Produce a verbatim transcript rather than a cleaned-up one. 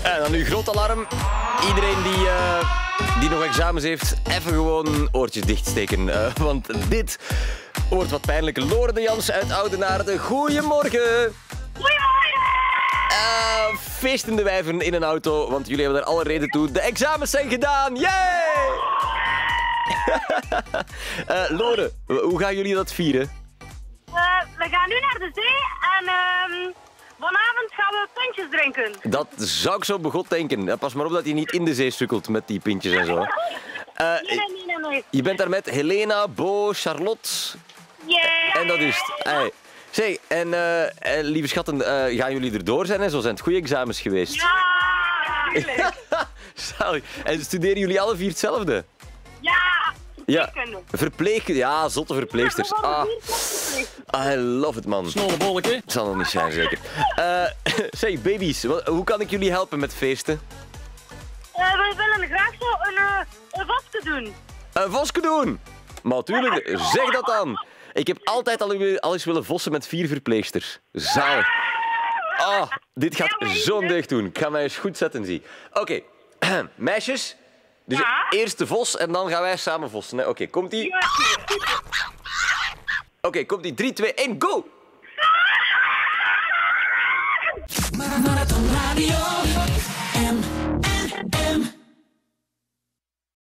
En dan nu groot alarm. Iedereen die, uh, die nog examens heeft, even gewoon oortjes dichtsteken. Uh, want dit wordt wat pijnlijk. Lore de Jans uit Oudenaarde. Goedemorgen. Goedemorgen. Uh, feestende wijven in een auto, want jullie hebben er alle reden toe. De examens zijn gedaan. Yay! uh, Lore, hoe gaan jullie dat vieren? Uh, we gaan nu naar de zee en uh, vanavond gaan we pintjes drinken. Dat zou ik zo begot denken. Pas maar op dat je niet in de zee sukkelt met die pintjes en zo. Uh, nee, nee, nee, nee, nee. Je bent daar met Helena, Bo, Charlotte. Yeah. En dat is het. Hey. Zeg, en uh, uh, lieve schatten, uh, gaan jullie erdoor zijn en zo? Zijn het goede examens geweest? Ja, natuurlijk. Zalig. En studeren jullie alle vier hetzelfde? Ja. Ja, verpleeg... Ja, zotte verpleegsters. Ah, I love it, man. Snollebolleke. Het zal nog niet zijn, zeker. Uh, zeg, baby's, wat, hoe kan ik jullie helpen met feesten? Uh, we willen graag zo een, uh, een vosje doen. Een vosje doen? Maar natuurlijk, zeg dat dan. Ik heb altijd al, al eens willen vossen met vier verpleegsters. Zalig. Ah, dit gaat zo'n deugd doen. Ik ga mij eens goed zetten, zie. Oké, okay. Meisjes... Dus ja? Eerst de vos en dan gaan wij samen vossen. Oké, okay, komt-ie. Oké, okay, komt-ie. drie, twee, één, go!